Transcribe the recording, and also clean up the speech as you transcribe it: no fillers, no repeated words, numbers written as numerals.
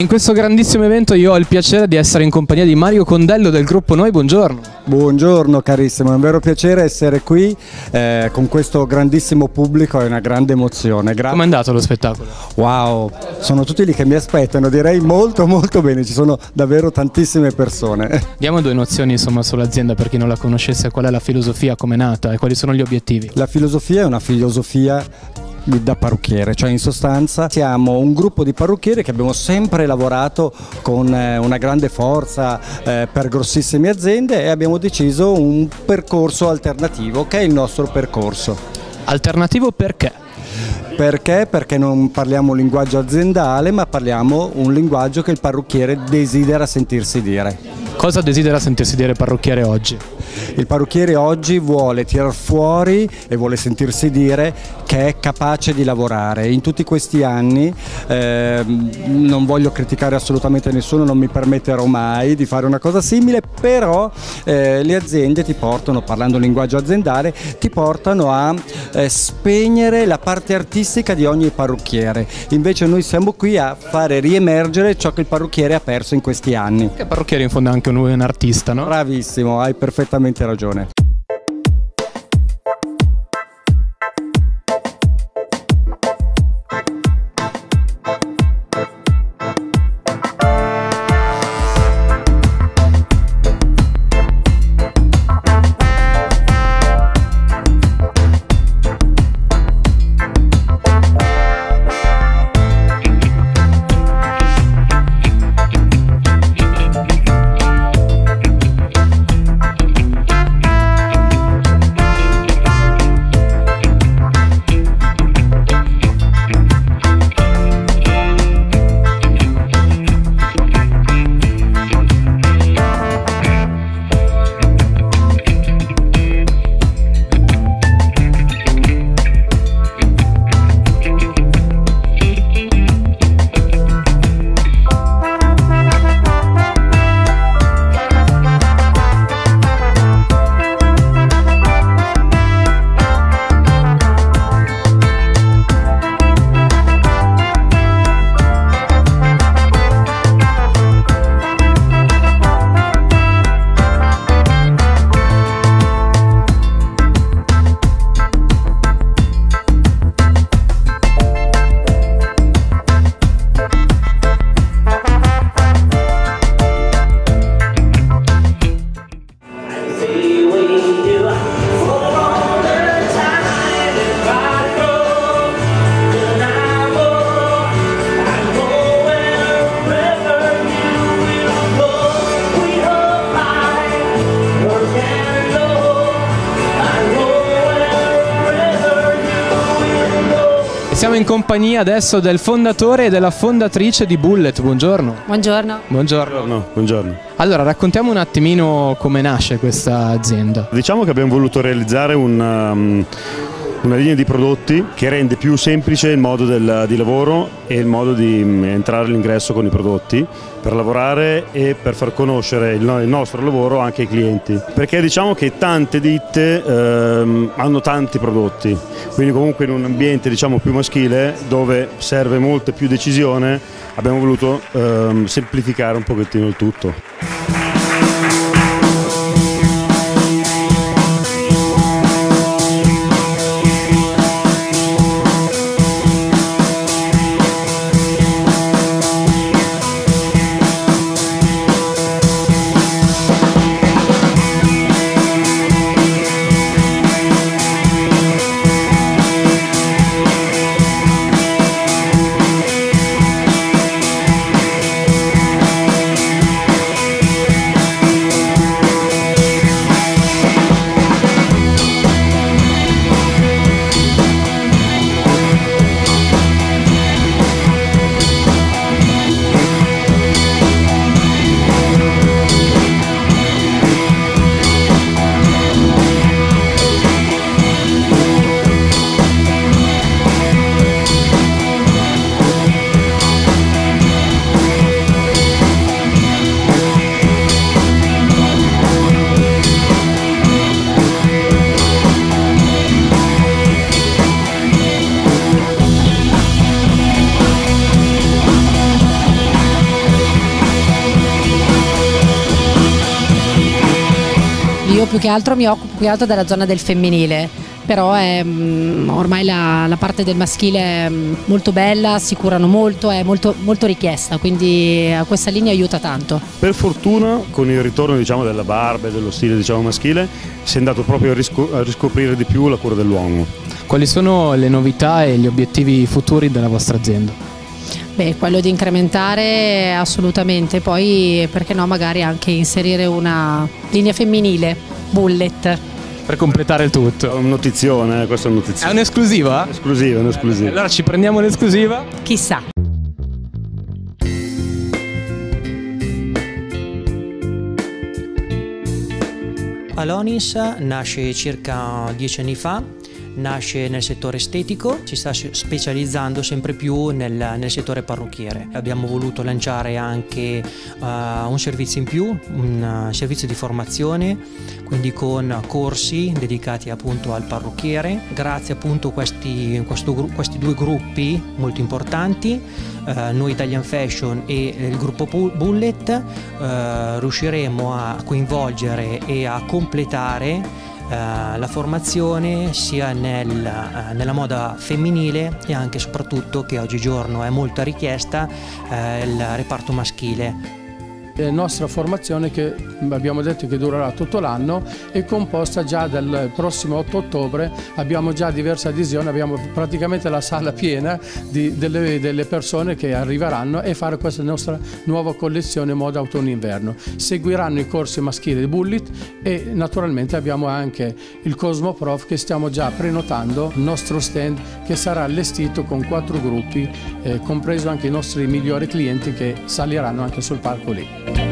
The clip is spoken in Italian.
In questo grandissimo evento io ho il piacere di essere in compagnia di Mario Condello del gruppo Noi, buongiorno. Buongiorno carissimo, è un vero piacere essere qui con questo grandissimo pubblico, è una grande emozione. Come è andato lo spettacolo? Wow, sono tutti lì che mi aspettano, direi molto bene, ci sono davvero tantissime persone. Diamo due nozioni insomma sull'azienda per chi non la conoscesse, qual è la filosofia, come è nata e quali sono gli obiettivi? La filosofia è una filosofia da parrucchiere, cioè in sostanza siamo un gruppo di parrucchieri che abbiamo sempre lavorato con una grande forza per grossissime aziende e abbiamo deciso un percorso alternativo che è il nostro percorso. Alternativo perché? Perché non parliamo un linguaggio aziendale ma parliamo un linguaggio che il parrucchiere desidera sentirsi dire. Cosa desidera sentirsi dire parrucchiere oggi? Il parrucchiere oggi vuole tirar fuori e vuole sentirsi dire che è capace di lavorare. In tutti questi anni non voglio criticare assolutamente nessuno, non mi permetterò mai di fare una cosa simile, però le aziende ti portano, parlando linguaggio aziendale, ti portano a spegnere la parte artistica di ogni parrucchiere. Invece noi siamo qui a fare riemergere ciò che il parrucchiere ha perso in questi anni. Che parrucchiere in fondo è anche un artista, no? Bravissimo, hai perfettamente ragione. Siamo in compagnia adesso del fondatore e della fondatrice di Bullet, buongiorno. Buongiorno. Buongiorno. Buongiorno. Allora, raccontiamo un attimino come nasce questa azienda. Diciamo che abbiamo voluto realizzare una linea di prodotti che rende più semplice il modo di lavoro e il modo di entrare all'ingresso con i prodotti per lavorare e per far conoscere il nostro lavoro anche ai clienti, perché diciamo che tante ditte hanno tanti prodotti, quindi comunque in un ambiente diciamo più maschile dove serve molta più decisione abbiamo voluto semplificare un pochettino il tutto. più che altro mi occupo più che altro della zona del femminile, però ormai la parte del maschile è molto bella, si curano molto, è molto, molto richiesta, quindi questa linea aiuta tanto. Per fortuna con il ritorno della barba e dello stile maschile si è andato proprio a riscoprire di più la cura dell'uomo. Quali sono le novità e gli obiettivi futuri della vostra azienda? Beh, quello di incrementare assolutamente, poi perché no magari anche inserire una linea femminile, bullet. Per completare il tutto. È un notizione, questa è un notizione. È un'esclusiva? Esclusiva, un'esclusiva. Allora ci prendiamo l'esclusiva? Chissà. Alonis nasce circa 10 anni fa, nasce nel settore estetico, si sta specializzando sempre più nel settore parrucchiere. Abbiamo voluto lanciare anche un servizio in più, un servizio di formazione, quindi con corsi dedicati appunto al parrucchiere. Grazie appunto a questi due gruppi molto importanti, noi Italian Fashion e il gruppo Bullet, riusciremo a coinvolgere e a completare la formazione sia nella moda femminile e anche e soprattutto, che oggigiorno è molto richiesta, il reparto maschile. La nostra formazione, che abbiamo detto che durerà tutto l'anno, è composta già dal prossimo 8 ottobre, abbiamo già diverse adesioni, abbiamo praticamente la sala piena delle persone che arriveranno e fare questa nostra nuova collezione moda autunno-inverno. Seguiranno i corsi maschili di Bullet e naturalmente abbiamo anche il Cosmoprof che stiamo già prenotando, il nostro stand che sarà allestito con 4 gruppi, compreso anche i nostri migliori clienti che saliranno anche sul palco lì.